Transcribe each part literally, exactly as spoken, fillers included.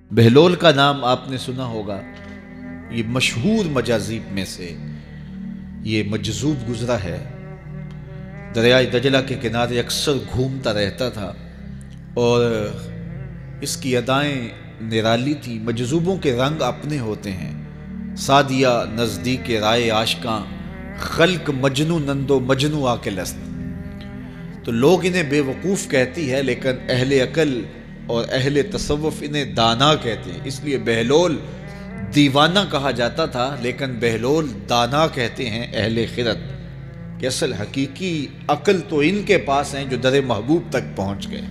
بہلول کا نام آپ نے سنا ہوگا، یہ مشہور مجاذیب میں سے یہ مجذوب گزرا ہے۔ دریائے دجلہ کے کنارے اکثر گھومتا رہتا تھا اور اس کی ادائیں نرالی تھی۔ مجذوبوں کے رنگ اپنے ہوتے ہیں، سادیہ نزدیک رائے عاشقاں، خلق مجنو نندو مجنو آکل است۔ تو لوگ انہیں بے وقوف کہتی ہے، لیکن اہل عقل اور اہل تصوف انہیں دانا کہتے ہیں۔ اس لیے بہلول دیوانہ کہا جاتا تھا، لیکن بہلول دانا کہتے ہیں اہل خرد، کہ اصل حقیقی عقل تو ان کے پاس ہیں جو در محبوب تک پہنچ گئے۔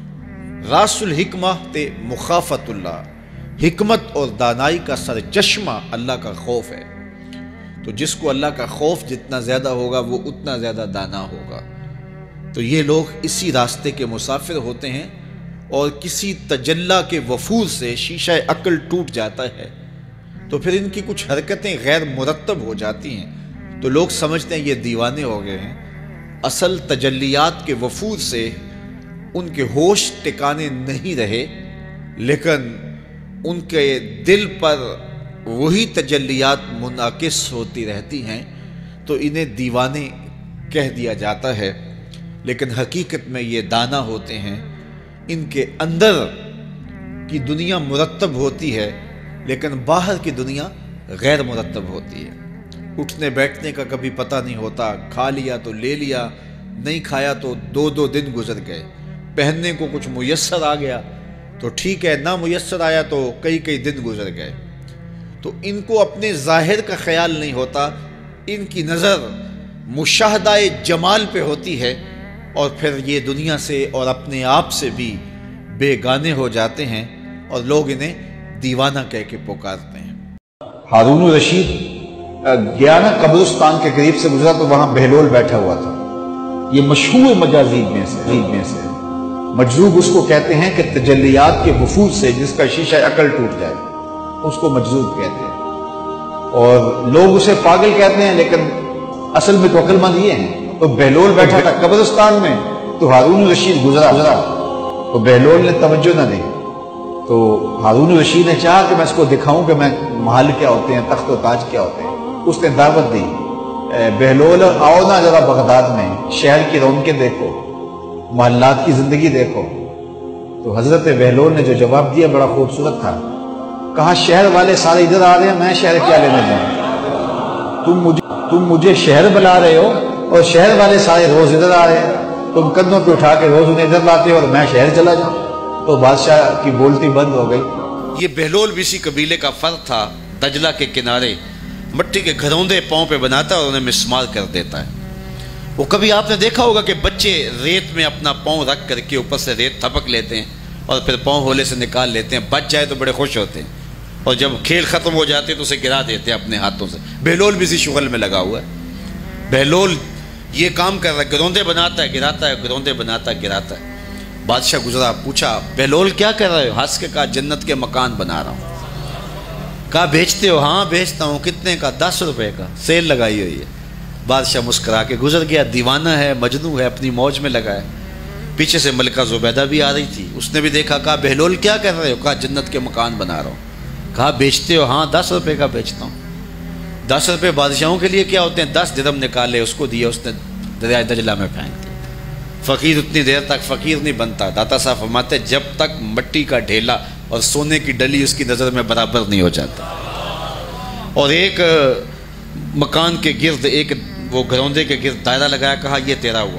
راس الحکمہ تے مخافت اللہ، حکمت اور دانائی کا سر چشمہ اللہ کا خوف ہے۔ تو جس کو اللہ کا خوف جتنا زیادہ ہوگا وہ اتنا زیادہ دانا ہوگا۔ تو یہ لوگ اسی راستے کے مسافر ہوتے ہیں، اور کسی تجلی کے وفور سے شیشہ عقل ٹوٹ جاتا ہے تو پھر ان کی کچھ حرکتیں غیر مرتب ہو جاتی ہیں، تو لوگ سمجھتے ہیں یہ دیوانے ہو گئے ہیں۔ اصل تجلیات کے وفور سے ان کے ہوش ٹکانے نہیں رہے، لیکن ان کے دل پر وہی تجلیات منعکس ہوتی رہتی ہیں، تو انہیں دیوانے کہہ دیا جاتا ہے، لیکن حقیقت میں یہ دانا ہوتے ہیں۔ ان کے اندر کی دنیا مرتب ہوتی ہے، لیکن باہر کی دنیا غیر مرتب ہوتی ہے۔ اٹھنے بیٹھنے کا کبھی پتہ نہیں ہوتا، کھا لیا تو لے لیا، نہیں کھایا تو دو دو دن گزر گئے۔ پہننے کو کچھ میسر آ گیا تو ٹھیک ہے، نہ میسر آیا تو کئی کئی دن گزر گئے۔ تو ان کو اپنے ظاہر کا خیال نہیں ہوتا، ان کی نظر مشاہدہ جمال پہ ہوتی ہے، اور پھر یہ دنیا سے اور اپنے آپ سے بھی بے گانے ہو جاتے ہیں، اور لوگ انہیں دیوانہ کہہ کے پکارتے ہیں۔ ہارون الرشید گیا نا قبرستان کے قریب سے گزرا تو وہاں بہلول بیٹھا ہوا تھا۔ یہ مشہور مجاذیب میں سے میں سے مجذوب اس کو کہتے ہیں کہ تجلیات کے وفور سے جس کا شیشہ عقل ٹوٹ جائے، اس کو مجذوب کہتے ہیں، اور لوگ اسے پاگل کہتے ہیں، لیکن اصل میں تو عقل مند یہ ہیں۔ تو بہلول بیٹھا تھا قبرستان میں، تو ہارون الرشید گزرا گزرا تو بہلول نے توجہ نہ دی، تو ہارون الرشید نے چاہا کہ میں اس کو دکھاؤں کہ میں محل کیا ہوتے ہیں، تخت و تاج کیا ہوتے ہیں۔ اس نے دعوت دی، بہلول آؤ نا ذرا بغداد میں، شہر کی رونقیں دیکھو، محلات کی زندگی دیکھو۔ تو حضرت بہلول نے جو جواب دیا بڑا خوبصورت تھا، کہا شہر والے سارے ادھر آ رہے ہیں، میں شہر کیا لینے جاؤں؟ تم مجھے تم مجھے شہر بلا رہے ہو، اور شہر والے سارے روز ادھر آ رہے ہیں، تم کندھوں پہ اٹھا کے روز انہیں ادھر لاتے ہو اور میں شہر چلا جاؤں۔ تو بادشاہ کی بولتی بند ہو گئی۔ یہ بہلول بھی اسی قبیلے کا فرد تھا، دجلہ کے کنارے مٹی کے گھروندے پاؤں پہ بناتا اور انہیں مسمار کر دیتا ہے۔ وہ کبھی آپ نے دیکھا ہوگا کہ بچے ریت میں اپنا پاؤں رکھ کر کے اوپر سے ریت تھپک لیتے ہیں اور پھر پاؤں ہولے سے نکال لیتے ہیں، بچ جائے تو بڑے خوش ہوتے ہیں، اور جب کھیل ختم ہو جاتے ہیں تو اسے گرا دیتے ہیں اپنے ہاتھوں سے۔ بہلول بھی اسی شغل میں لگا ہوا ہے۔ بہلول یہ کام کر رہا ہے، گروندے بناتا ہے گراتا ہے، گروندے بناتا ہے گراتا ہے۔ بادشاہ گزرا، پوچھا بہلول کیا کر رہے ہو؟ ہنس کے کہا جنت کے مکان بنا رہا ہوں۔ کہا بیچتے ہو؟ ہاں بیچتا ہوں۔ کتنے کا؟ دس روپے کا، سیل لگائی ہوئی ہے۔ بادشاہ مسکرا کے گزر گیا، دیوانہ ہے، مجنو ہے، اپنی موج میں لگا ہے۔ پیچھے سے ملکہ زبیدہ بھی آ رہی تھی، اس نے بھی دیکھا، کہا بہلول کیا کر رہے ہو؟ کہا جنت کے مکان بنا رہا ہوں۔ کہا بیچتے ہو؟ ہاں دس روپے کا بیچتا ہوں۔ دس روپے بادشاہوں کے لیے کیا ہوتے ہیں؟ دس درم نکالے، اس کو دیا، اس نے دریائے دجلہ میں پھینک دیا۔ فقیر اتنی دیر تک فقیر نہیں بنتا۔ داتا صاحب فرماتے جب تک مٹی کا ڈھیلا اور سونے کی ڈلی اس کی نظر میں برابر نہیں ہو جاتا۔ اور ایک مکان کے گرد، ایک وہ گروندے کے گرد دائرہ لگایا، کہا یہ تیرا ہوا۔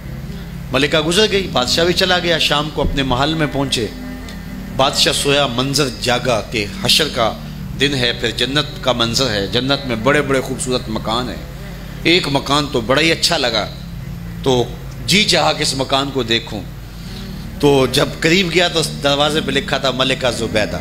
ملکہ گزر گئی، بادشاہ بھی چلا گیا، شام کو اپنے محل میں پہنچے۔ بادشاہ سویا، منظر جاگا کہ حشر کا دن ہے، پھر جنت کا منظر ہے، جنت میں بڑے بڑے خوبصورت مکان ہیں۔ ایک مکان تو بڑا ہی اچھا لگا، تو جی چاہا کہ اس مکان کو دیکھوں۔ تو جب قریب گیا تو دروازے پہ لکھا تھا ملکہ زبیدہ۔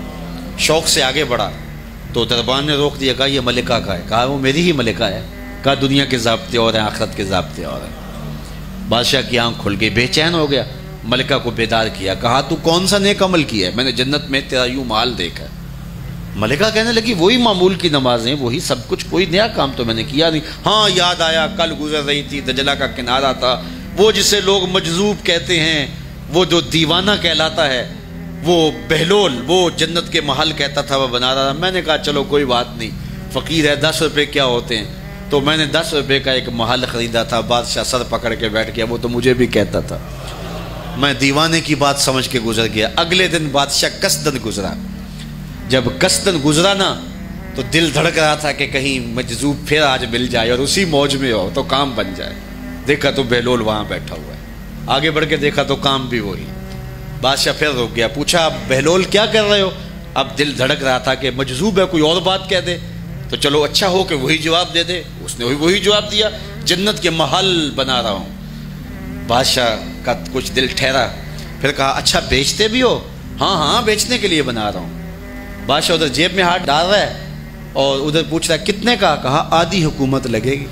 شوق سے آگے بڑھا تو دربان نے روک دیا، کہا یہ ملکہ کا ہے؟ کہا وہ میری ہی ملکہ ہے۔ کہا دنیا کے ضابطے اور ہیں، آخرت کے ضابطے اور ہیں۔ بادشاہ کی آنکھ کھل گئی، بے چین ہو گیا، ملکہ کو بیدار کیا، کہا تو کون سا نیک عمل کیا ہے؟ میں نے جنت میں تیرا یوں مال دیکھا۔ ملکہ کہنے لگی وہی معمول کی نمازیں، وہی سب کچھ، کوئی نیا کام تو میں نے کیا نہیں۔ ہاں یاد آیا، کل گزر رہی تھی، دجلہ کا کنارہ تھا، وہ جسے لوگ مجذوب کہتے ہیں، وہ جو دیوانہ کہلاتا ہے، وہ بہلول وہ جنت کے محل کہتا تھا وہ بنا رہا تھا. میں نے کہا چلو کوئی بات نہیں، فقیر ہے، دس روپے کیا ہوتے ہیں. تو میں نے دس روپے کا ایک محل خریدا تھا. بادشاہ سر پکڑ کے بیٹھ گیا، وہ تو مجھے بھی کہتا تھا. میں دیوانے کی بات سمجھ کے گزر گیا. اگلے دن بادشاہ قصدن گزرا. جب قصدن گزرا نا تو دل دھڑک رہا تھا کہ کہیں مجذوب پھر آج مل جائے اور اسی موج میں ہو تو کام بن جائے. دیکھا تو بہلول وہاں بیٹھا ہوا ہے. آگے بڑھ کے دیکھا تو کام بھی وہی. بادشاہ پھر رک گیا، پوچھا اب بہلول کیا کر رہے ہو؟ اب دل دھڑک رہا تھا کہ مجذوب ہے، کوئی اور بات کہہ دے تو چلو اچھا ہو کہ وہی جواب دے دے. اس نے وہی جواب دیا، جنت کے محل بنا رہا ہوں. بادشاہ کا کچھ دل ٹھہرا، پھر کہا اچھا بیچتے بھی ہو؟ ہاں ہاں بیچنے کے لیے بنا رہا ہوں. بادشاہ ادھر جیب میں ہاتھ ڈال رہا ہے اور ادھر پوچھ رہا ہے کتنے کا؟ کہا آدھی حکومت لگے گی.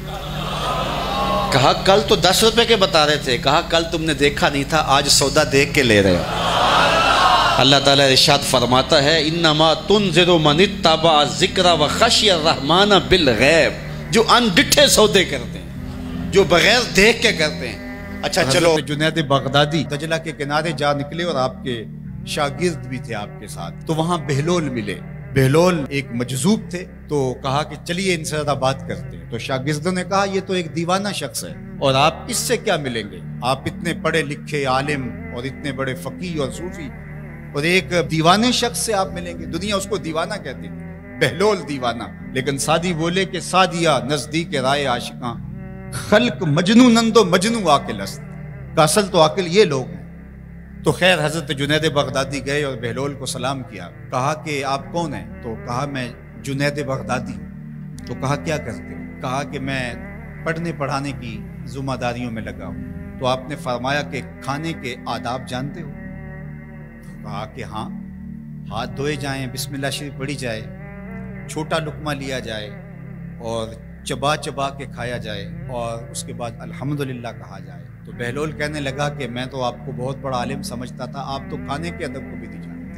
کہا کل تو دس روپے کے بتا رہے تھے. کہا کل تم نے دیکھا نہیں تھا، آج سودا دیکھ کے لے رہے ہو. اللہ تعالیٰ ارشاد فرماتا ہے انما تنذر من اتبع الذکر وخشی الرحمن بالغیب. جو ان ڈٹھے سودے کرتے ہیں، جو بغیر دیکھ کے کرتے ہیں. اچھا چلو، جنید بغدادی دجلہ کے کنارے جا نکلے اور آپ کے شاگرد بھی تھے آپ کے ساتھ. تو وہاں بہلول ملے. بہلول ایک مجذوب تھے، تو کہا کہ چلیے ان سے زیادہ بات کرتے ہیں. تو شاگردوں نے کہا یہ تو ایک دیوانہ شخص ہے اور آپ اس سے کیا ملیں گے؟ آپ اتنے پڑھے لکھے عالم اور اتنے بڑے فقیہ اور صوفی، اور ایک دیوانے شخص سے آپ ملیں گے؟ دنیا اس کو دیوانہ کہتی ہے، بہلول دیوانہ. لیکن سادی بولے کہ سادیہ نزدیک رائے عاشقاں، خلق مجنو نندو مجنو عاقل است. کا اصل تو عاقل یہ لوگ ہیں. تو خیر حضرت جنید بغدادی گئے اور بہلول کو سلام کیا. کہا کہ آپ کون ہیں؟ تو کہا میں جنید بغدادی ہوں. تو کہا کیا کرتے ہو؟ کہا کہ میں پڑھنے پڑھانے کی ذمہ داریوں میں لگا ہوں. تو آپ نے فرمایا کہ کھانے کے آداب جانتے ہو؟ کہا کہ ہاں. ہاتھ دھوئے جائیں، بسم اللہ شریف پڑھی جائے، چھوٹا لقمہ لیا جائے اور چبا چبا کے کھایا جائے اور اس کے بعد الحمدللہ کہا جائے. تو بہلول کہنے لگا کہ میں تو آپ کو بہت بڑا عالم سمجھتا تھا، آپ تو کھانے کے ادب کو بھی نہیں جانتے.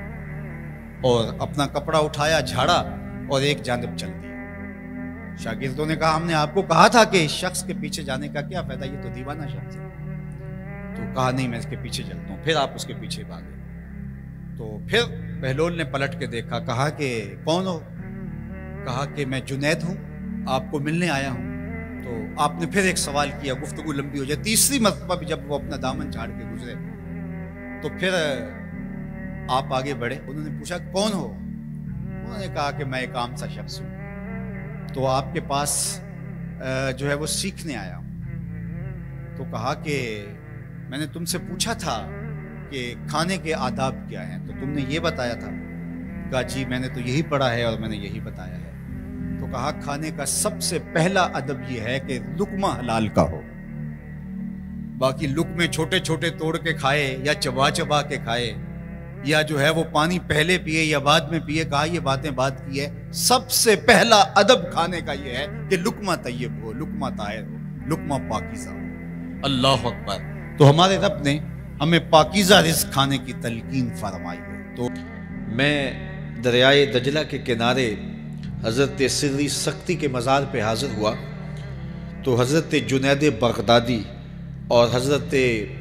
اور اپنا کپڑا اٹھایا، جھاڑا اور ایک جانب چل دیا. شاگردوں نے کہا ہم نے آپ کو کہا تھا کہ اس شخص کے پیچھے جانے کا کیا فائدہ، یہ تو دیوانہ شخص ہے. تو کہا نہیں میں اس کے پیچھے چلتا ہوں. پھر آپ اس کے پیچھے بھاگے. تو پھر بہلول نے پلٹ کے دیکھا. کہا کہ کون ہو؟ کہا کہ میں جنید ہوں، آپ کو ملنے آیا ہوں. تو آپ نے پھر ایک سوال کیا، گفتگو لمبی ہو جائے. تیسری مرتبہ بھی جب وہ اپنا دامن جھاڑ کے گزرے تو پھر آپ آگے بڑھے. انہوں نے پوچھا کون ہو؟ انہوں نے کہا کہ میں ایک عام سا شخص ہوں، تو آپ کے پاس جو ہے وہ سیکھنے آیا ہوں. تو کہا کہ میں نے تم سے پوچھا تھا کہ کھانے کے آداب کیا ہیں، تو تم نے یہ بتایا تھا. کہا جی میں نے تو یہی پڑھا ہے اور میں نے یہی بتایا ہے. تو کہا کھانے کا سب سے پہلا ادب یہ ہے کہ لقمہ حلال کا ہو. باقی لقمے چھوٹے چھوٹے توڑ کے کھائے یا چبا چبا کے کھائے یا جو ہے وہ پانی پہلے پیے یا بعد میں پیے، کہا یہ باتیں بات کی ہے. سب سے پہلا ادب کھانے کا یہ ہے کہ لقمہ طیب ہو، لقمہ طاہر ہو، لقمہ پاکیزہ ہو. اللہ اکبر. تو ہمارے رب نے ہمیں پاکیزہ رزق کھانے کی تلقین فرمائی ہے. تو میں دریائے دجلہ کے کنارے حضرت سری سختی کے مزار پہ حاضر ہوا تو حضرت جنید بغدادی اور حضرت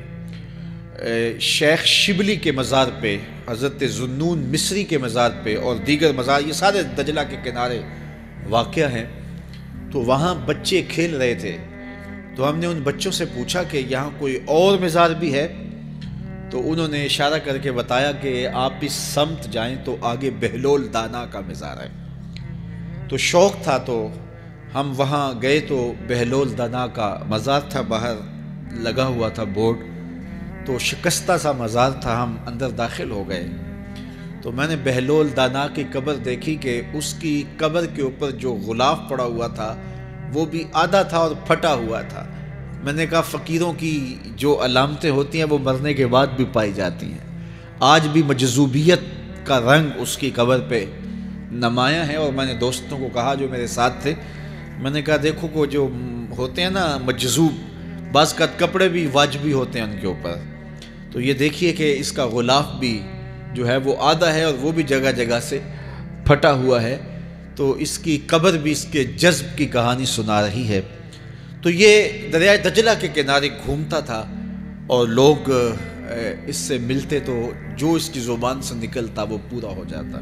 شیخ شبلی کے مزار پہ، حضرت ذوالنون مصری کے مزار پہ اور دیگر مزار، یہ سارے دجلہ کے کنارے واقع ہیں. تو وہاں بچے کھیل رہے تھے. تو ہم نے ان بچوں سے پوچھا کہ یہاں کوئی اور مزار بھی ہے؟ تو انہوں نے اشارہ کر کے بتایا کہ آپ اس سمت جائیں تو آگے بہلول دانا کا مزار ہے. تو شوق تھا تو ہم وہاں گئے تو بہلول دانا کا مزار تھا، باہر لگا ہوا تھا بورڈ. تو شکستہ سا مزار تھا، ہم اندر داخل ہو گئے. تو میں نے بہلول دانا کی قبر دیکھی کہ اس کی قبر کے اوپر جو غلاف پڑا ہوا تھا وہ بھی آدھا تھا اور پھٹا ہوا تھا. میں نے کہا فقیروں کی جو علامتیں ہوتی ہیں وہ مرنے کے بعد بھی پائی جاتی ہیں. آج بھی مجذوبیت کا رنگ اس کی قبر پہ نمایاں ہے. اور میں نے دوستوں کو کہا جو میرے ساتھ تھے، میں نے کہا دیکھو کو جو ہوتے ہیں نا مجذوب، بعض کا کپڑے بھی واجبی ہوتے ہیں ان کے اوپر. تو یہ دیکھیے کہ اس کا غلاف بھی جو ہے وہ آدھا ہے اور وہ بھی جگہ جگہ سے پھٹا ہوا ہے. تو اس کی قبر بھی اس کے جذب کی کہانی سنا رہی ہے. تو یہ دریائے دجلہ کے کنارے گھومتا تھا اور لوگ اس سے ملتے تو جو اس کی زبان سے نکلتا وہ پورا ہو جاتا۔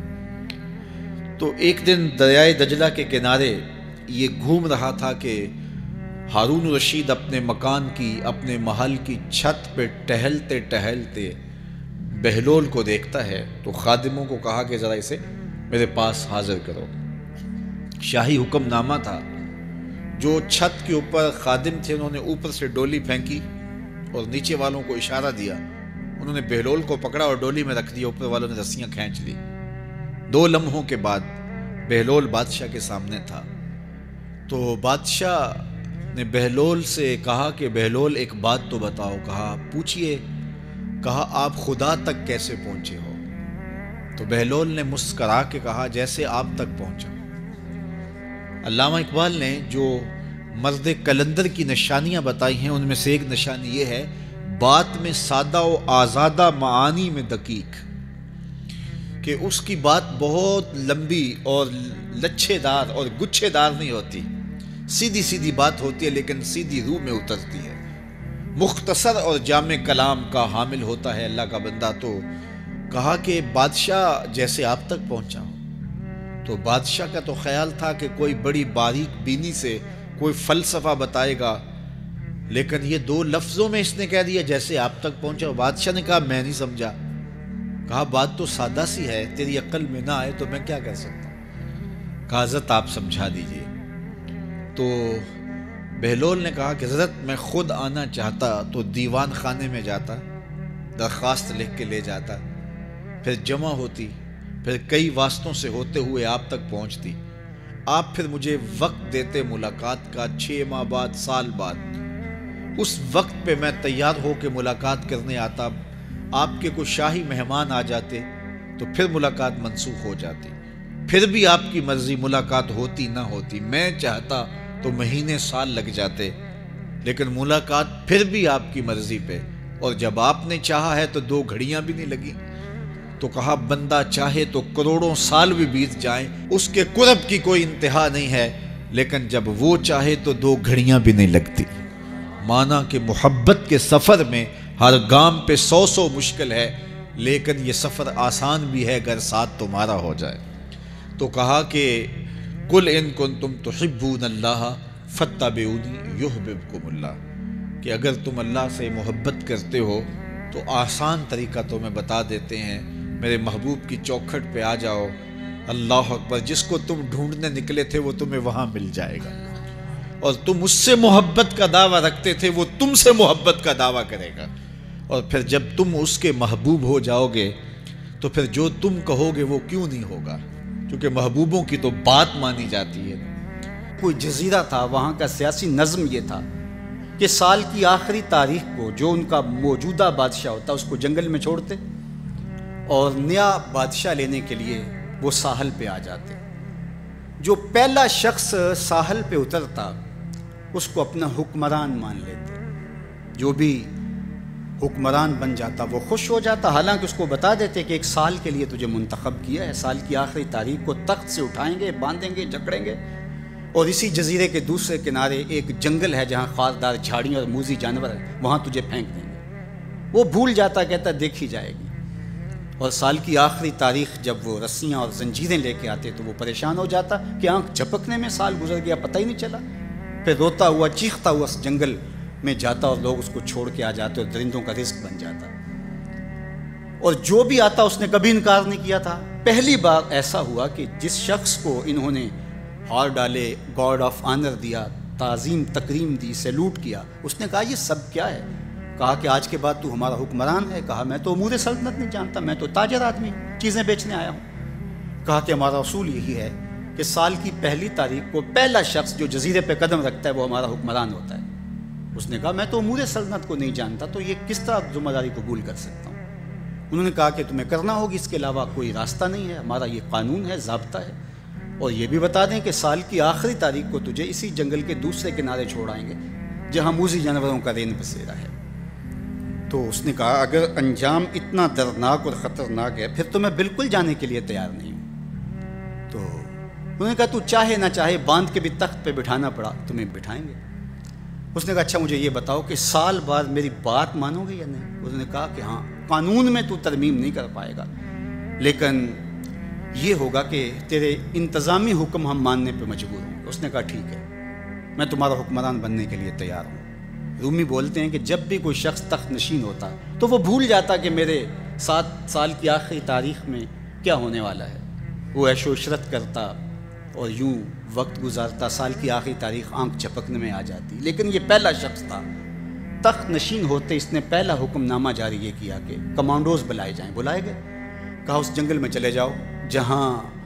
تو ایک دن دریائے دجلہ کے کنارے یہ گھوم رہا تھا کہ ہارون رشید اپنے مکان کی، اپنے محل کی چھت پہ ٹہلتے ٹہلتے بہلول کو دیکھتا ہے، تو خادموں کو کہا کہ ذرا اسے میرے پاس حاضر کرو۔ شاہی حکم نامہ تھا۔ جو چھت کے اوپر خادم تھے انہوں نے اوپر سے ڈولی پھینکی اور نیچے والوں کو اشارہ دیا، انہوں نے بہلول کو پکڑا اور ڈولی میں رکھ دیا، اوپر والوں نے رسیاں کھینچ لی۔ دو لمحوں کے بعد بہلول بادشاہ کے سامنے تھا۔ تو بادشاہ نے بہلول سے کہا کہ بہلول ایک بات تو بتاؤ۔ کہا پوچھئے۔ کہا آپ خدا تک کیسے پہنچے ہو؟ تو بہلول نے مسکرا کے کہا جیسے آپ تک پہنچا۔ علامہ اقبال نے جو مرد کلندر کی نشانیاں بتائی ہیں ان میں سے ایک نشانی یہ ہے، بات میں سادہ و آزادہ، معانی میں دقیق، کہ اس کی بات بہت لمبی اور لچھے دار اور گچھے دار نہیں ہوتی، سیدھی سیدھی بات ہوتی ہے لیکن سیدھی روح میں اترتی ہے۔ مختصر اور جامع کلام کا حامل ہوتا ہے اللہ کا بندہ۔ تو کہا کہ بادشاہ جیسے آپ تک پہنچا ہوں۔ تو بادشاہ کا تو خیال تھا کہ کوئی بڑی باریک بینی سے کوئی فلسفہ بتائے گا، لیکن یہ دو لفظوں میں اس نے کہہ دیا جیسے آپ تک پہنچا۔ بادشاہ نے کہا میں نہیں سمجھا۔ کہا بات تو سادہ سی ہے، تیری عقل میں نہ آئے تو میں کیا کر سکتا ہوں؟ کہا حضرت آپ سمجھا دیجئے۔ تو بہلول نے کہا کہ حضرت میں خود آنا چاہتا تو دیوان خانے میں جاتا، درخواست لکھ کے لے جاتا، پھر جمع ہوتی، پھر کئی واسطوں سے ہوتے ہوئے آپ تک پہنچتی، آپ پھر مجھے وقت دیتے ملاقات کا، چھ ماہ بعد، سال بعد۔ اس وقت پہ میں تیار ہو کے ملاقات کرنے آتا، آپ کے کوئی شاہی مہمان آ جاتے تو پھر ملاقات منسوخ ہو جاتی، پھر بھی آپ کی مرضی ملاقات ہوتی نہ ہوتی، میں چاہتا تو مہینے سال لگ جاتے، لیکن ملاقات پھر بھی آپ کی مرضی پہ، اور جب آپ نے چاہا ہے تو دو گھڑیاں بھی نہیں لگی۔ تو کہا بندہ چاہے تو کروڑوں سال بھی بیت جائیں، اس کے قرب کی کوئی انتہا نہیں ہے، لیکن جب وہ چاہے تو دو گھڑیاں بھی نہیں لگتی۔ مانا کہ محبت کے سفر میں ہر گام پہ سو سو مشکل ہے، لیکن یہ سفر آسان بھی ہے اگر ساتھ تمہارا ہو جائے۔ تو کہا کہ قل ان کنتم تحبون اللہ فاتبعونی یحببکم اللہ، کہ اگر تم اللہ سے محبت کرتے ہو تو آسان طریقہ تمہیں بتا دیتے ہیں، میرے محبوب کی چوکھٹ پہ آ جاؤ، اللہ اکبر، جس کو تم ڈھونڈنے نکلے تھے وہ تمہیں وہاں مل جائے گا، اور تم اس سے محبت کا دعویٰ رکھتے تھے وہ تم سے محبت کا دعویٰ کرے گا، اور پھر جب تم اس کے محبوب ہو جاؤ گے تو پھر جو تم کہو گے وہ کیوں نہیں ہوگا، کیونکہ محبوبوں کی تو بات مانی جاتی ہے۔ کوئی جزیرہ تھا، وہاں کا سیاسی نظم یہ تھا کہ سال کی آخری تاریخ کو جو ان کا موجودہ بادشاہ ہوتا اس کو جنگل میں چھوڑتے اور نیا بادشاہ لینے کے لیے وہ ساحل پہ آ جاتے۔ جو پہلا شخص ساحل پہ اترتا اس کو اپنا حکمران مان لیتے، جو بھی حکمران بن جاتا وہ خوش ہو جاتا، حالانکہ اس کو بتا دیتے کہ ایک سال کے لیے تجھے منتخب کیا ہے، سال کی آخری تاریخ کو تخت سے اٹھائیں گے، باندھیں گے، جکڑیں گے، اور اسی جزیرے کے دوسرے کنارے ایک جنگل ہے جہاں خاردار جھاڑیاں اور موذی جانور ہیں، وہاں تجھے پھینک دیں گے۔ وہ بھول جاتا، کہتا دیکھی جائے گی، اور سال کی آخری تاریخ جب وہ رسیاں اور زنجیریں لے کے آتے تو وہ پریشان ہو جاتا کہ آنکھ جھپکنے میں سال گزر گیا، پتہ ہی نہیں چلا، پھر روتا ہوا چیختا ہوا اس جنگل میں جاتا اور لوگ اس کو چھوڑ کے آ جاتے اور درندوں کا رزق بن جاتا، اور جو بھی آتا اس نے کبھی انکار نہیں کیا تھا۔ پہلی بار ایسا ہوا کہ جس شخص کو انہوں نے ہار ڈالے، گارڈ آف آنر دیا، تعظیم تکریم دی، سیلوٹ کیا، اس نے کہا یہ سب کیا ہے؟ کہا کہ آج کے بعد تو ہمارا حکمران ہے۔ کہا میں تو امور سلطنت نہیں جانتا، میں تو تاجر آدمی چیزیں بیچنے آیا ہوں۔ کہا کہ ہمارا اصول یہی ہے کہ سال کی پہلی تاریخ کو پہلا شخص جو جزیرے پہ قدم رکھتا ہے وہ ہمارا حکمران ہوتا ہے۔ اس نے کہا میں تو امور سلطنت کو نہیں جانتا، تو یہ کس طرح ذمہ داری قبول کر سکتا ہوں؟ انہوں نے کہا کہ تمہیں کرنا ہوگی، اس کے علاوہ کوئی راستہ نہیں ہے، ہمارا یہ قانون ہے، ضابطہ ہے، اور یہ بھی بتا دیں کہ سال کی آخری تاریخ کو تجھے اسی جنگل کے دوسرے کنارے چھوڑائیں گے جہاں موذی جانوروں کا رین بسیرا ہے۔ تو اس نے کہا اگر انجام اتنا دردناک اور خطرناک ہے پھر تو میں بالکل جانے کے لیے تیار نہیں ہوں۔ تو انہوں نے کہا تو چاہے نہ چاہے باندھ کے بھی تخت پہ بٹھانا پڑا تمہیں بٹھائیں گے۔ اس نے کہا اچھا مجھے یہ بتاؤ کہ سال بعد میری بات مانو گے یا نہیں؟ اس نے کہا کہ ہاں، قانون میں تو ترمیم نہیں کر پائے گا، لیکن یہ ہوگا کہ تیرے انتظامی حکم ہم ماننے پہ مجبور ہوں۔ اس نے کہا ٹھیک ہے، میں تمہارا حکمران بننے کے لیے تیار ہوں۔ رومی بولتے ہیں کہ جب بھی کوئی شخص تخت نشین ہوتا تو وہ بھول جاتا کہ میرے سات سال کی آخری تاریخ میں کیا ہونے والا ہے۔ وہ عیش و عشرت کرتا اور یوں وقت گزارتا، سال کی آخری تاریخ آنکھ جھپکنے میں آ جاتی، لیکن یہ پہلا شخص تھا تخت نشین ہوتے اس نے پہلا حکم نامہ جاری یہ کیا کہ کمانڈوز بلائے جائیں۔ بلائے گئے، کہا اس جنگل میں چلے جاؤ جہاں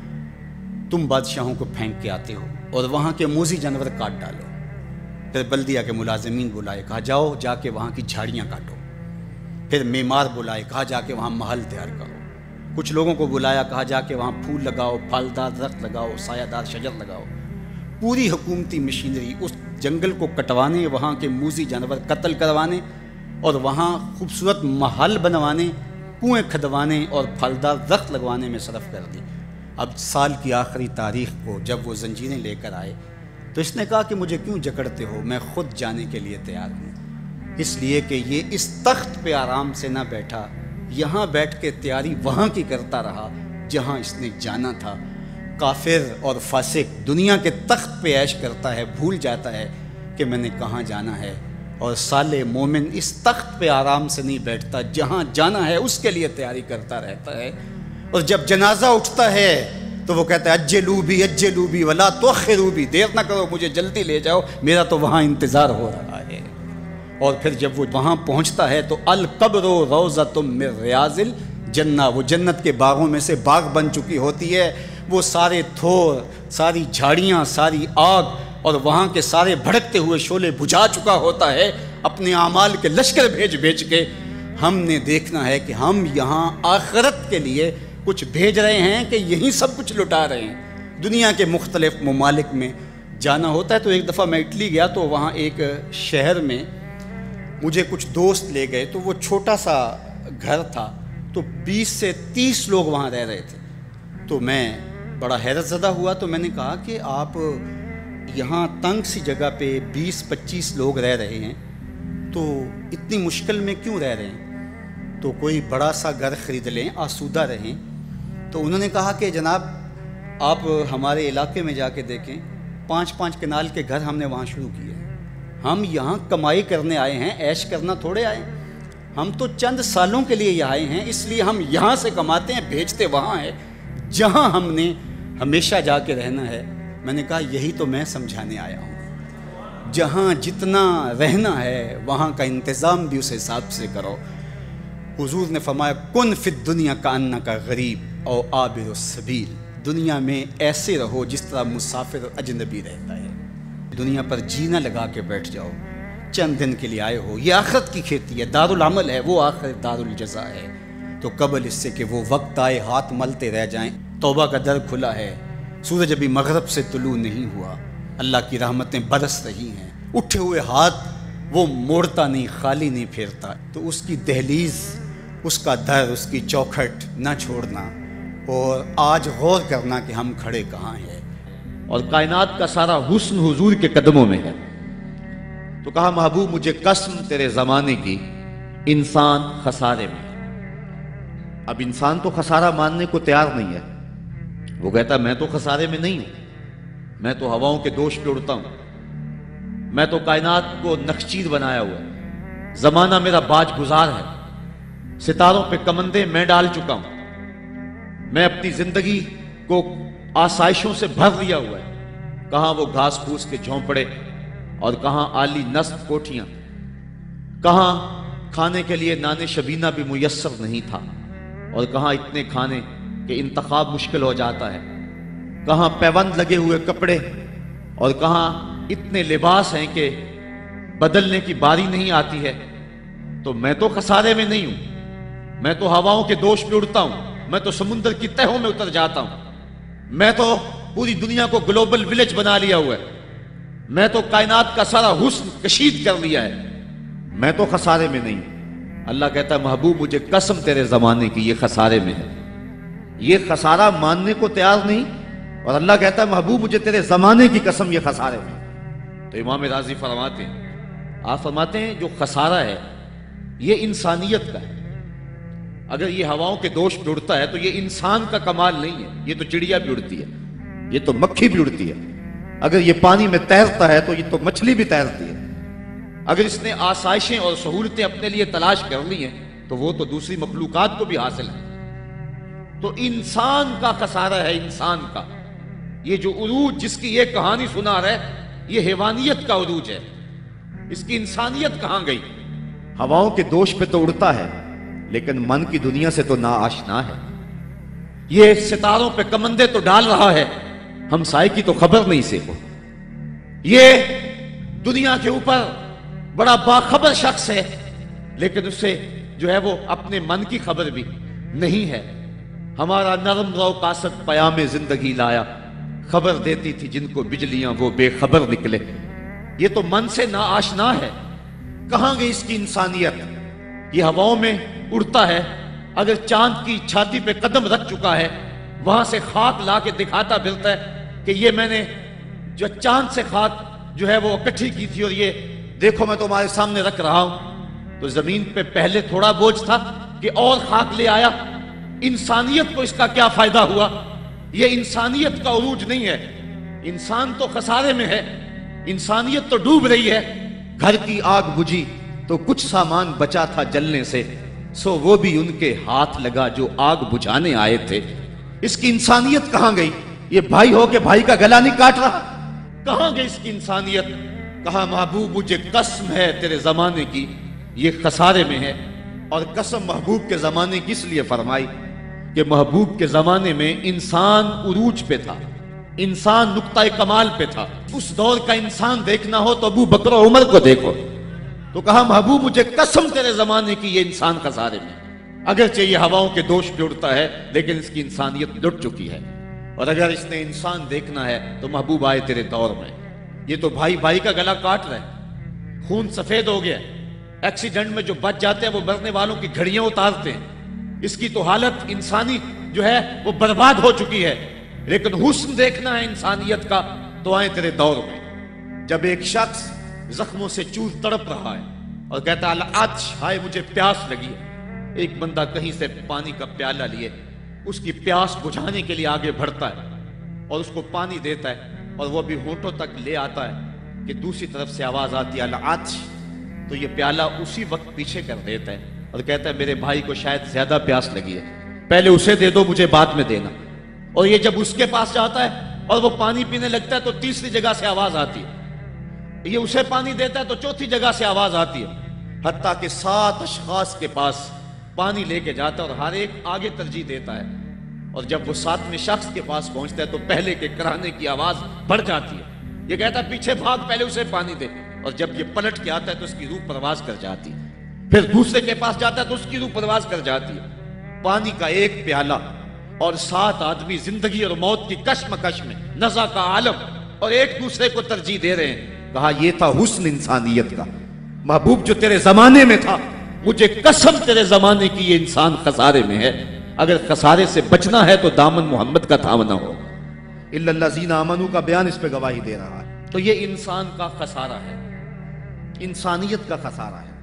تم بادشاہوں کو پھینک کے آتے ہو اور وہاں کے موذی جانور کاٹ ڈالو۔ پھر بلدیہ کے ملازمین بلائے، کہا جاؤ جا کے وہاں کی جھاڑیاں کاٹو۔ پھر معمار بلائے، کہا جا کے وہاں محل تیار کرو۔ کچھ لوگوں کو بلایا، کہا جا کے وہاں پھول لگاؤ، پھلدار درخت لگاؤ، سایہ دار شجر لگاؤ۔ پوری حکومتی مشینری اس جنگل کو کٹوانے، وہاں کے موذی جانور قتل کروانے اور وہاں خوبصورت محل بنوانے، کنویں کھدوانے اور پھلدار درخت لگوانے میں صرف کر دی۔ اب سال کی آخری تاریخ کو جب وہ زنجیریں لے کر آئے تو اس نے کہا کہ مجھے کیوں جکڑتے ہو، میں خود جانے کے لیے تیار ہوں، اس لیے کہ یہ اس تخت پہ آرام سے نہ بیٹھا، یہاں بیٹھ کے تیاری وہاں کی کرتا رہا جہاں اس نے جانا تھا۔ کافر اور فاسق دنیا کے تخت پہ عیش کرتا ہے، بھول جاتا ہے کہ میں نے کہاں جانا ہے، اور صالح مومن اس تخت پہ آرام سے نہیں بیٹھتا، جہاں جانا ہے اس کے لیے تیاری کرتا رہتا ہے۔ اور جب جنازہ اٹھتا ہے تو وہ کہتا ہے اجلوا بی اجلوا بی ولا تؤخروا بی، دیر نہ کرو مجھے جلدی لے جاؤ، میرا تو وہاں انتظار ہو رہا ہے۔ اور پھر جب وہ وہاں پہنچتا ہے تو القبر روضۃ من ریاض الجنہ، وہ جنت کے باغوں میں سے باغ بن چکی ہوتی ہے۔ وہ سارے تھور، ساری جھاڑیاں، ساری آگ اور وہاں کے سارے بھڑکتے ہوئے شعلے بجھا چکا ہوتا ہے، اپنے اعمال کے لشکر بھیج بھیج کے۔ ہم نے دیکھنا ہے کہ ہم یہاں آخرت کے لیے کچھ بھیج رہے ہیں کہ یہیں سب کچھ لٹا رہے ہیں۔ دنیا کے مختلف ممالک میں جانا ہوتا ہے۔ تو ایک دفعہ میں اٹلی گیا تو وہاں ایک شہر میں مجھے کچھ دوست لے گئے، تو وہ چھوٹا سا گھر تھا، تو بیس سے تیس لوگ وہاں رہ رہے تھے۔ تو میں بڑا حیرت زدہ ہوا، تو میں نے کہا کہ آپ یہاں تنگ سی جگہ پہ بیس پچیس لوگ رہ رہے ہیں تو اتنی مشکل میں کیوں رہ رہے ہیں؟ تو کوئی بڑا سا گھر خرید لیں، آسودہ رہیں۔ تو انہوں نے کہا کہ جناب آپ ہمارے علاقے میں جا کے دیکھیں، پانچ پانچ کنال کے گھر ہم نے وہاں شروع کیے ہیں۔ ہم یہاں کمائی کرنے آئے ہیں، عیش کرنا تھوڑے آئے ہیں، ہم تو چند سالوں کے لیے یہاں آئے ہیں، اس لیے ہم یہاں سے کماتے ہیں، بھیجتے وہاں ہے جہاں ہم نے ہمیشہ جا کے رہنا ہے۔ میں نے کہا یہی تو میں سمجھانے آیا ہوں، جہاں جتنا رہنا ہے وہاں کا انتظام بھی اس حساب سے کرو۔ حضور نے فرمایا کن فی الدنیا کانک غریب او عابر السبیل، دنیا میں ایسے رہو جس طرح مسافر اجنبی رہتا ہے۔ دنیا پر جینا لگا کے بیٹھ جاؤ، چند دن کے لیے آئے ہو، یہ آخرت کی کھیتی ہے، دار العمل ہے، وہ آخرت دار الجزا ہے۔ تو قبل اس سے کہ وہ وقت آئے ہاتھ ملتے رہ جائیں، توبہ کا در کھلا ہے، سورج ابھی مغرب سے طلوع نہیں ہوا، اللہ کی رحمتیں برس رہی ہیں، اٹھے ہوئے ہاتھ وہ موڑتا نہیں، خالی نہیں پھیرتا۔ تو اس کی دہلیز، اس کا در، اس کی چوکھٹ نہ چھوڑنا، اور آج غور کرنا کہ ہم کھڑے کہاں ہیں۔ اور کائنات کا سارا حسن حضور کے قدموں میں ہے۔ تو کہا محبوب مجھے قسم تیرے زمانے کی، انسان خسارے میں۔ اب انسان تو خسارہ ماننے کو تیار نہیں ہے، وہ کہتا میں تو خسارے میں نہیں ہوں، میں تو ہواؤں کے دوش پہ اڑتا ہوں، میں تو کائنات کو نخچیر بنایا ہوا ہے، زمانہ میرا باج گزار ہے، ستاروں پہ کمندے میں ڈال چکا ہوں، میں اپنی زندگی کو آسائشوں سے بھر لیا ہوا ہے، کہاں وہ گھاس پھوس کے جھونپڑے اور کہاں عالی نصب کوٹھیاں، کہاں کھانے کے لیے نان شبینہ بھی میسر نہیں تھا، اور کہاں اتنے کھانے کہ انتخاب مشکل ہو جاتا ہے، کہاں پیوند لگے ہوئے کپڑے اور کہاں اتنے لباس ہیں کہ بدلنے کی باری نہیں آتی ہے۔ تو میں تو خسارے میں نہیں ہوں، میں تو ہواؤں کے دوش پہ اڑتا ہوں، میں تو سمندر کی تہوں میں اتر جاتا ہوں، میں تو پوری دنیا کو گلوبل ولیج بنا لیا ہوا ہے، میں تو کائنات کا سارا حسن کشید کر لیا ہے، میں تو خسارے میں نہیں ہوں۔ اللہ کہتا ہے محبوب مجھے قسم تیرے زمانے کی، یہ خسارے میں ہے، یہ خسارہ ماننے کو تیار نہیں، اور اللہ کہتا ہے محبوب مجھے تیرے زمانے کی قسم یہ خسارے میں۔ تو امام راضی فرماتے ہیں آپ فرماتے ہیں جو خسارہ ہے یہ انسانیت کا ہے. اگر یہ ہواؤں کے دوش پہ اڑتا ہے تو یہ انسان کا کمال نہیں ہے، یہ تو چڑیا بھی اڑتی ہے، یہ تو مکھی بھی اڑتی ہے. اگر یہ پانی میں تیرتا ہے تو یہ تو مچھلی بھی تیرتی ہے. اگر اس نے آسائشیں اور سہولتیں اپنے لیے تلاش کر لی ہیں تو وہ تو دوسری مخلوقات کو بھی حاصل ہے. تو انسان کا خسارہ ہے، انسان کا. یہ جو عروج جس کی یہ کہانی سنا رہا ہے یہ حیوانیت کا عروج ہے. اس کی انسانیت کہاں گئی؟ ہواؤں کے دوش پہ تو اڑتا ہے لیکن من کی دنیا سے تو ناآشنا ہے. یہ ستاروں پہ کمندے تو ڈال رہا ہے، ہمسائے کی تو خبر نہیں سے کو. یہ دنیا کے اوپر بڑا باخبر شخص ہے لیکن اس سے جو ہے وہ اپنے من کی خبر بھی نہیں ہے. ہمارا نرم رو قاصد پیام زندگی لایا، خبر دیتی تھی جن کو بجلیاں وہ بے خبر نکلے. یہ تو من سے ناآشنا ہے. کہاں گئی اس کی انسانیت؟ یہ ہواؤں میں اڑتا ہے، اگر چاند کی چھاتی پہ قدم رکھ چکا ہے وہاں سے خاک لا کے دکھاتا پھرتا ہے کہ یہ میں نے جو چاند سے خاک جو ہے وہ اکٹھی کی تھی اور یہ دیکھو میں تمہارے سامنے رکھ رہا ہوں. تو زمین پہ پہلے تھوڑا بوجھ تھا کہ اور خاک لے آیا. انسانیت کو اس کا کیا فائدہ ہوا؟ یہ انسانیت کا عروج نہیں ہے. انسان تو خسارے میں ہے، انسانیت تو ڈوب رہی ہے. گھر کی آگ بجھی تو کچھ سامان بچا تھا جلنے سے، سو وہ بھی ان کے ہاتھ لگا جو آگ بجھانے آئے تھے. اس کی انسانیت کہاں گئی؟ یہ بھائی ہو کے بھائی کا گلا نہیں کاٹ رہا. کہاں گئی اس کی انسانیت؟ کہا محبوب مجھے قسم ہے تیرے زمانے کی یہ خسارے میں ہے. اور قسم محبوب کے زمانے کی اس لیے فرمائی کہ محبوب کے زمانے میں انسان عروج پہ تھا، انسان نقطۂ کمال پہ تھا. اس دور کا انسان دیکھنا ہو تو ابو بکر و عمر کو دیکھو. تو کہا محبوب مجھے قسم تیرے زمانے کی یہ انسان خسارے میں. اگرچہ یہ ہواؤں کے دوش پہ اڑتا ہے لیکن اس کی انسانیت لٹ چکی ہے. اور اگر اس نے انسان دیکھنا ہے تو محبوب آئے تیرے دور میں. یہ تو بھائی بھائی کا گلا کاٹ رہا ہے، خون سفید ہو گیا. ایکسیڈنٹ میں جو بچ جاتے ہیں وہ مرنے والوں کی گھڑیاں اتارتے ہیں. اس کی تو حالت انسانی جو ہے وہ برباد ہو چکی ہے. لیکن حسن دیکھنا ہے انسانیت کا تو آئے تیرے دور میں. جب ایک شخص زخموں سے چور تڑپ رہا ہے اور کہتا ہے العطش، ہائے مجھے پیاس لگی ہے. ایک بندہ کہیں سے پانی کا پیالہ لیے اس کی پیاس بجھانے کے لیے آگے بڑھتا ہے اور اس کو پانی دیتا ہے اور وہ بھی ہونٹوں تک لے آتا ہے کہ دوسری طرف سے آواز آتی ہے العطش. تو یہ پیالہ اسی وقت پیچھے کر دیتا ہے اور کہتا ہے میرے بھائی کو شاید زیادہ پیاس لگی ہے، پہلے اسے دے دو مجھے بعد میں دینا. اور یہ جب اس کے پاس جاتا ہے اور وہ پانی پینے لگتا ہے تو تیسری جگہ سے آواز آتی ہے. یہ اسے پانی دیتا ہے تو چوتھی جگہ سے آواز آتی ہے. حتیٰ کہ سات اشخاص کے پاس پانی لے کے جاتا ہے اور ہر ایک آگے ترجیح دیتا ہے. اور جب وہ ساتویں شخص کے پاس پہنچتا ہے تو پہلے کے کرانے کی آواز بڑھ جاتی ہے. یہ کہتا ہے پیچھے بھاگ، پہلے اسے پانی دے. اور جب یہ پلٹ کے آتا ہے تو اس کی روح پرواز کر جاتی ہے. پھر دوسرے کے پاس جاتا ہے تو اس کی روح پرواز کر جاتی ہے. پانی کا ایک پیالہ اور سات آدمی زندگی اور موت کی کشمکش میں، نزع کا عالم، اور ایک دوسرے کو ترجیح دے رہے ہیں. کہا یہ تھا حسن انسانیت کا. محبوب جو تیرے زمانے میں تھا، مجھے قسم تیرے زمانے کی یہ انسان خسارے میں ہے. اگر خسارے سے بچنا ہے تو دامن محمد کا تھامنا ہو. الا الذین آمنوا کا بیان اس پہ گواہی دے رہا ہے. تو یہ انسان کا خسارہ ہے، انسانیت کا خسارہ ہے.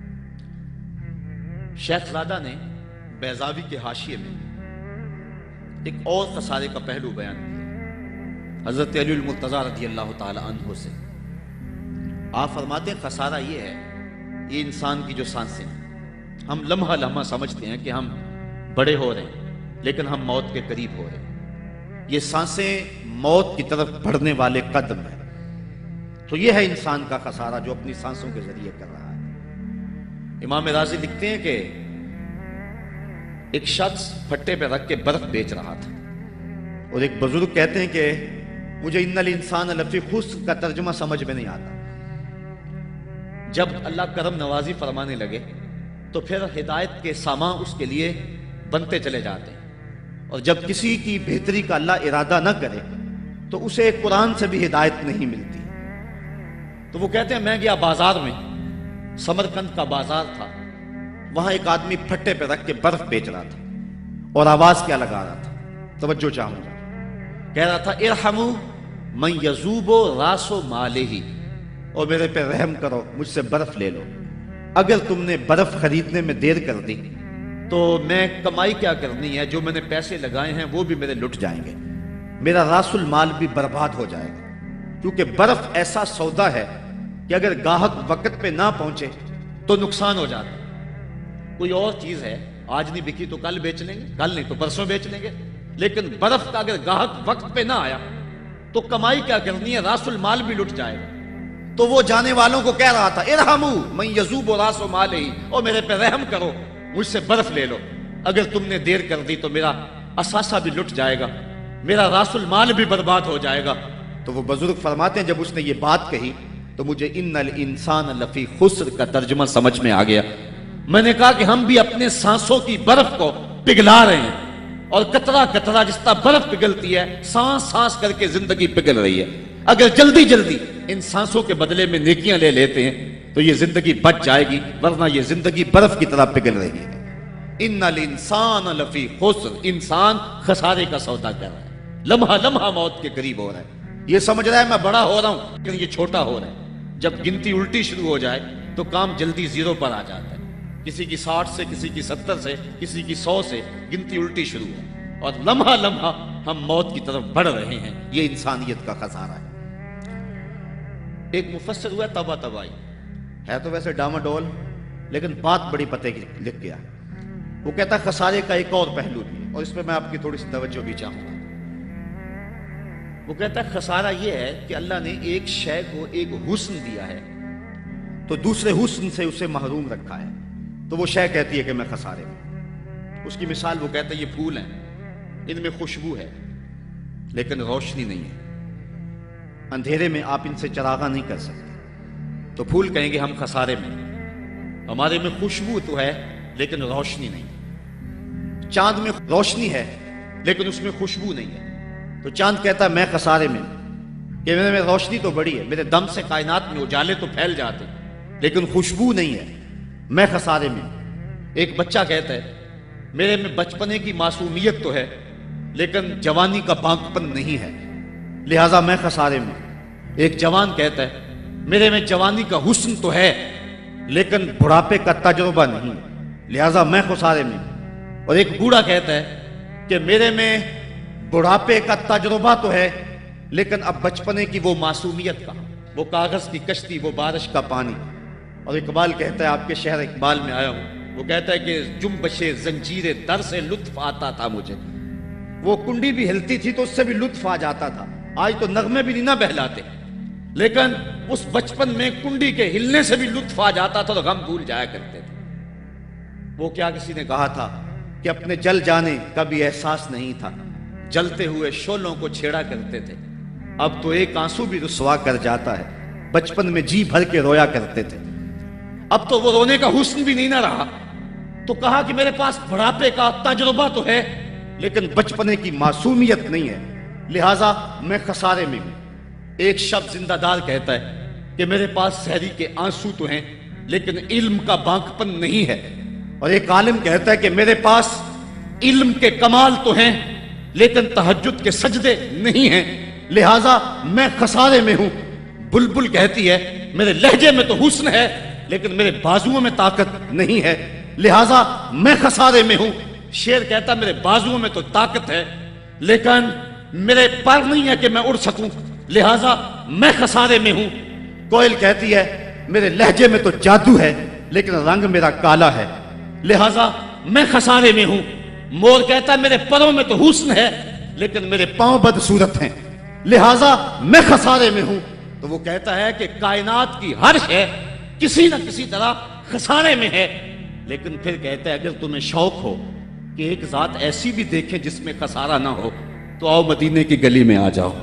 شیخ زادہ نے بیضاوی کے حاشیے میں ایک اور خسارے کا پہلو بیان کیا حضرت علی المرتضیٰ رضی اللہ تعالی عنہ سے. آپ فرماتے ہیں خسارہ یہ ہے، یہ انسان کی جو سانسیں ہیں، ہم لمحہ لمحہ سمجھتے ہیں کہ ہم بڑے ہو رہے ہیں لیکن ہم موت کے قریب ہو رہے ہیں. یہ سانسیں موت کی طرف بڑھنے والے قدم ہیں. تو یہ ہے انسان کا خسارہ جو اپنی سانسوں کے ذریعے کر رہا ہے. امام راضی لکھتے ہیں کہ ایک شخص پھٹے پہ رکھ کے برف بیچ رہا تھا اور ایک بزرگ کہتے ہیں کہ مجھے ان الانسان لفی خسر کا ترجمہ سمجھ میں نہیں آتا. جب اللہ کرم نوازی فرمانے لگے تو پھر ہدایت کے سامان اس کے لیے بنتے چلے جاتے ہیں. اور جب کسی کی بہتری کا اللہ ارادہ نہ کرے تو اسے قرآن سے بھی ہدایت نہیں ملتی. تو وہ کہتے ہیں میں گیا بازار میں، سمرقند کا بازار تھا، وہاں ایک آدمی پھٹے پہ رکھ کے برف بیچ رہا تھا اور آواز کیا لگا رہا تھا، توجہ چاہوں گا. کہہ رہا تھا ارحموا من یذوب راس مالہ، اور میرے پہ رحم کرو، مجھ سے برف لے لو۔ اگر تم نے برف خریدنے میں دیر کر دی تو میں کمائی کیا کرنی ہے؟ جو میں نے پیسے لگائے ہیں وہ بھی میرے لٹ جائیں گے، میرا راس المال بھی برباد ہو جائے گا، کیونکہ برف ایسا سودا ہے کہ اگر گاہک وقت پہ نہ پہنچے تو نقصان ہو جاتا ہے۔ کوئی اور چیز ہے آج نہیں بکی تو کل بیچ لیں گے، کل نہیں تو پرسوں بیچ لیں گے، لیکن برف کا اگر گاہک وقت پہ نہ آیا تو کمائی کیا کرنی ہے؟ راس المال بھی لٹ جائے گا۔ تو وہ جانے والوں کو کہہ رہا تھا ارحمو من یذوب راس مالہ، اور میرے پہ رحم کرو، مجھ سے برف لے لو، اگر تم نے دیر کر دی تو میرا اثاثہ بھی لٹ جائے گا، میرا راس المال بھی برباد ہو جائے گا۔ تو وہ بزرگ فرماتے ہیں جب اس نے یہ بات کہی تو مجھے ان الانسان لفی خسر کا ترجمہ سمجھ میں آ گیا۔ میں نے کہا کہ ہم بھی اپنے سانسوں کی برف کو پگھلا رہے ہیں، اور قطرہ قطرہ جس طرح برف پگھلتی ہے، سانس سانس کر کے زندگی پگھل رہی ہے۔ اگر جلدی جلدی ان سانسوں کے بدلے میں نیکیاں لے لیتے ہیں تو یہ زندگی بچ جائے گی، ورنہ یہ زندگی برف کی طرح پگھل رہی ہے۔ ان الانسان لفی خسر، انسان خسارے کا سودا کر رہا ہے، لمحہ لمحہ موت کے قریب ہو رہا ہے، یہ سمجھ رہا ہے میں بڑا ہو رہا ہوں لیکن یہ چھوٹا ہو رہا ہے۔ جب گنتی الٹی شروع ہو جائے تو کام جلدی زیرو پر آ جاتا ہے، کسی کی ساٹھ سے، کسی کی ستر سے، کسی کی سو سے گنتی الٹی شروع ہے، اور لمحہ لمحہ ہم موت کی طرف بڑھ رہے ہیں۔ یہ انسانیت کا خسارہ ہے۔ ایک مفسر ہوا تبا تبائی، ہے تو ویسے ڈاما ڈول لیکن بات بڑی پتے کی لکھ گیا۔ وہ کہتا ہے خسارے کا ایک اور پہلو بھی، اور اس پہ میں آپ کی تھوڑی سی توجہ بھی چاہوں گا۔ وہ کہتا ہے خسارہ یہ ہے کہ اللہ نے ایک شے کو ایک حسن دیا ہے تو دوسرے حسن سے اسے محروم رکھا ہے، تو وہ شے کہتی ہے کہ میں خسارے میں۔ اس کی مثال وہ کہتا ہے یہ پھول ہیں، ان میں خوشبو ہے لیکن روشنی نہیں ہے، اندھیرے میں آپ ان سے چراغاں نہیں کر سکتے، تو پھول کہیں گے ہم خسارے میں، ہمارے میں خوشبو تو ہے لیکن روشنی نہیں۔ چاند میں روشنی ہے لیکن اس میں خوشبو نہیں ہے، تو چاند کہتا ہے میں خسارے میں، کہ میرے میں روشنی تو بڑی ہے، میرے دم سے کائنات میں اجالے تو پھیل جاتے لیکن خوشبو نہیں ہے، میں خسارے میں۔ ایک بچہ کہتا ہے میرے میں بچپنے کی معصومیت تو ہے لیکن جوانی کا بانکپن نہیں ہے، لہٰذا میں خسارے میں۔ ایک جوان کہتا ہے میرے میں جوانی کا حسن تو ہے لیکن بڑھاپے کا تجربہ نہیں، لہٰذا میں خسارے میں۔ اور ایک بوڑھا کہتا ہے کہ میرے میں بڑھاپے کا تجربہ تو ہے لیکن اب بچپنے کی وہ معصومیت کا، وہ کاغذ کی کشتی، وہ بارش کا پانی۔ اور اقبال کہتا ہے، آپ کے شہر اقبال میں آیا ہوں، وہ کہتا ہے کہ جنبش زنجیر در سے لطف آتا تھا مجھے، وہ کنڈی بھی ہلتی تھی تو اس سے بھی لطف آ جاتا تھا، آج تو نغمے بھی نہیں نہ بہلاتے، لیکن اس بچپن میں کنڈی کے ہلنے سے بھی لطف آ جاتا تھا تو غم بھول جایا کرتے تھے۔ وہ کیا کسی نے کہا تھا کہ اپنے جل جانے کا بھی احساس نہیں تھا، جلتے ہوئے شعلوں کو چھیڑا کرتے تھے، اب تو ایک آنسو بھی رسوا کر جاتا ہے، بچپن میں جی بھر کے رویا کرتے تھے، اب تو وہ رونے کا حسن بھی نہیں نہ رہا۔ تو کہا کہ میرے پاس بڑھاپے کا تجربہ تو ہے لیکن بچپنے کی معصومیت نہیں ہے، لہٰذا میں خسارے میں ہوں۔ ایک شب زندہ دار کہتا ہے کہ میرے پاس سحری کے آنسو تو ہیں لیکن علم کا بانکپن نہیں ہے، اور ایک عالم کہتا ہے کہ میرے پاس علم کے کمال تو ہیں لیکن تہجد کے سجدے نہیں ہیں، لہٰذا میں خسارے میں ہوں۔ بلبل کہتی ہے میرے لہجے میں تو حسن ہے لیکن میرے بازوؤں میں طاقت نہیں ہے، لہٰذا میں خسارے میں ہوں۔ شیر کہتا ہے میرے بازوؤں میں تو طاقت ہے لیکن میرے پر نہیں ہے کہ میں اڑ سکوں، لہٰذا میں خسارے میں ہوں۔ کوئل کہتی ہے میرے لہجے میں تو جادو ہے لیکن رنگ میرا کالا ہے، لہٰذا میں خسارے میں ہوں۔ مور کہتا ہے میرے پروں میں تو حسن ہے لیکن میرے پاؤں بدصورت ہیں، لہٰذا میں خسارے میں ہوں۔ تو وہ کہتا ہے کہ کائنات کی ہر شے کسی نہ کسی طرح خسارے میں ہے، لیکن پھر کہتا ہے اگر تمہیں شوق ہو کہ ایک ذات ایسی بھی دیکھیں جس میں خسارہ نہ ہو تو آؤ مدینے کی گلی میں آ جاؤ۔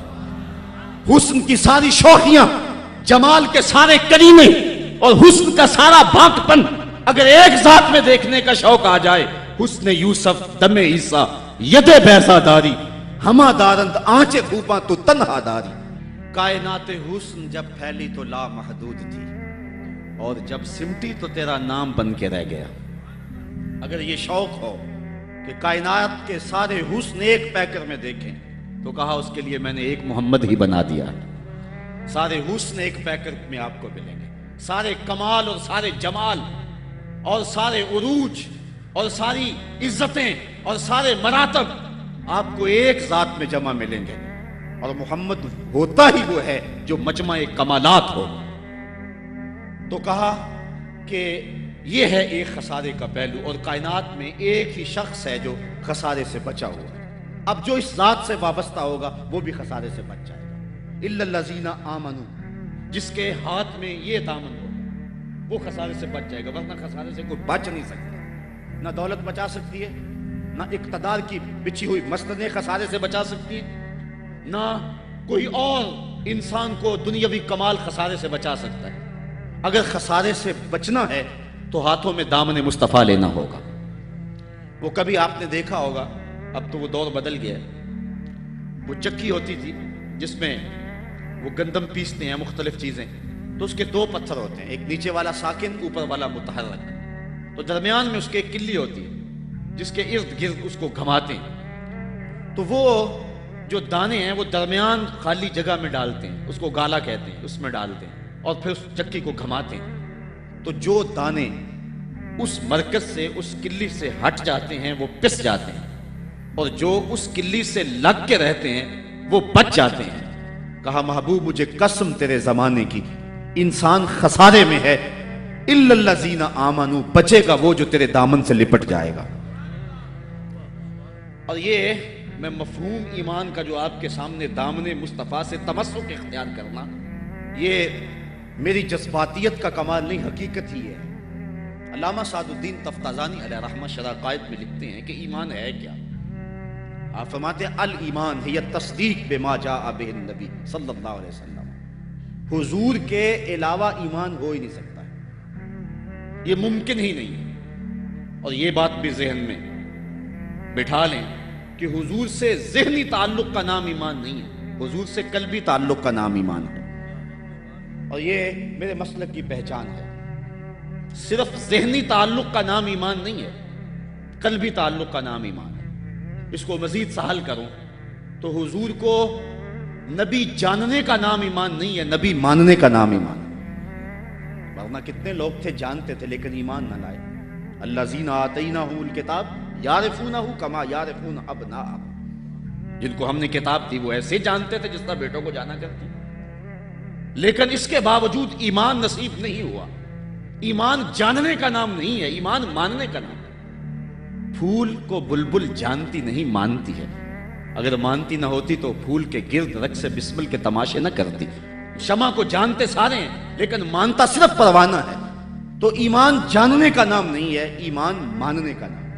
حسن کی ساری شوخیاں، جمال کے سارے کریمے اور حسن کا سارا بانکپن اگر ایک ذات میں دیکھنے کا شوق آ جائے، حسن یوسف دم عیسیٰ ید بیضا داری، ہما دارند آنچے خوباں تو تنہا داری۔ کائنات حسن جب پھیلی تو لا محدود تھی اور جب سمٹی تو تیرا نام بن کے رہ گیا۔ اگر یہ شوق ہو کہ کائنات کے سارے حسن ایک پیکر میں دیکھیں تو کہا اس کے لیے میں نے ایک محمد ہی بنا دیا۔ سارے حسن ایک پیکٹ میں آپ کو ملیں گے، سارے کمال اور سارے جمال اور سارے عروج اور ساری عزتیں اور سارے مراتب آپ کو ایک ذات میں جمع ملیں گے، اور محمد ہوتا ہی وہ ہے جو مجمع کمالات ہو۔ تو کہا کہ یہ ہے ایک خسارے کا پہلو، اور کائنات میں ایک ہی شخص ہے جو خسارے سے بچا ہوا ہے۔ اب جو اس ذات سے وابستہ ہوگا وہ بھی خسارے سے بچ جائے گا۔ الا الذین آمنوا، جس کے ہاتھ میں یہ دامن ہو وہ خسارے سے بچ جائے گا، ورنہ خسارے سے کوئی بچ نہیں سکتا۔ نہ دولت بچا سکتی ہے، نہ اقتدار کی بچھی ہوئی مسندیں خسارے سے بچا سکتی ہے، نہ کوئی اور انسان کو دنیاوی کمال خسارے سے بچا سکتا ہے۔ اگر خسارے سے بچنا ہے تو ہاتھوں میں دامن مصطفیٰ لینا ہوگا۔ وہ کبھی آپ نے دیکھا ہوگا، اب تو وہ دور بدل گیا ہے، وہ چکی ہوتی تھی جس میں وہ گندم پیستے ہیں مختلف چیزیں، تو اس کے دو پتھر ہوتے ہیں، ایک نیچے والا ساکن، اوپر والا متحرک، تو درمیان میں اس کے ایک کلی ہوتی ہے جس کے ارد گرد اس کو گھماتے ہیں، تو وہ جو دانے ہیں وہ درمیان خالی جگہ میں ڈالتے ہیں، اس کو گالا کہتے ہیں، اس میں ڈالتے ہیں اور پھر اس چکی کو گھماتے ہیں، تو جو دانے اس مرکز سے اس کلی سے ہٹ جاتے ہیں وہ پس جاتے ہیں، اور جو اس کلی سے لگ کے رہتے ہیں وہ بچ جاتے ہیں۔ کہا محبوب مجھے قسم تیرے زمانے کی، انسان خسارے میں ہے، الا الذین آمنوا، بچے گا وہ جو تیرے دامن سے لپٹ جائے گا۔ اور یہ میں مفہوم ایمان کا جو آپ کے سامنے دامن مصطفیٰ سے تمسک اختیار کرنا، یہ میری جذباتیت کا کمال نہیں، حقیقت ہی ہے۔ علامہ سعد الدین تفتازانی علیہ رحمہ شرح قائد میں لکھتے ہیں کہ ایمان ہے کیا؟ آپ فرماتے ہیں الایمان ہی تصدیق بما جاء بہ النبی صلی اللہ علیہ وسلم، حضور کے علاوہ ایمان ہو ہی نہیں سکتا ہے، یہ ممکن ہی نہیں ہے۔ اور یہ بات بھی ذہن میں بٹھا لیں کہ حضور سے ذہنی تعلق کا نام ایمان نہیں ہے، حضور سے قلبی تعلق کا نام ایمان ہے، اور یہ میرے مسلک کی پہچان ہے۔ صرف ذہنی تعلق کا نام ایمان نہیں ہے، قلبی تعلق کا نام ایمان ہے۔ اس کو مزید سہل کروں تو حضور کو نبی جاننے کا نام ایمان نہیں ہے، نبی ماننے کا نام ایمان ہے۔ ورنہ کتنے لوگ تھے جانتے تھے لیکن ایمان نہ لائے۔ الذین آتیناہم الکتاب یعرفونہ کما یعرفون ابناءہم، جن کو ہم نے کتاب دی وہ ایسے جانتے تھے جس طرح بیٹوں کو جانا کرتے، لیکن اس کے باوجود ایمان نصیب نہیں ہوا۔ ایمان جاننے کا نام نہیں ہے، ایمان ماننے کا نام ہے۔ پھول کو بلبل جانتی نہیں مانتی ہے، اگر مانتی نہ ہوتی تو پھول کے گرد رقص بسمل کے تماشے نہ کرتی۔ شمع کو جانتے سارے ہیں لیکن مانتا صرف پروانہ ہے۔ تو ایمان جاننے کا نام نہیں ہے، ایمان ماننے کا نام ہے۔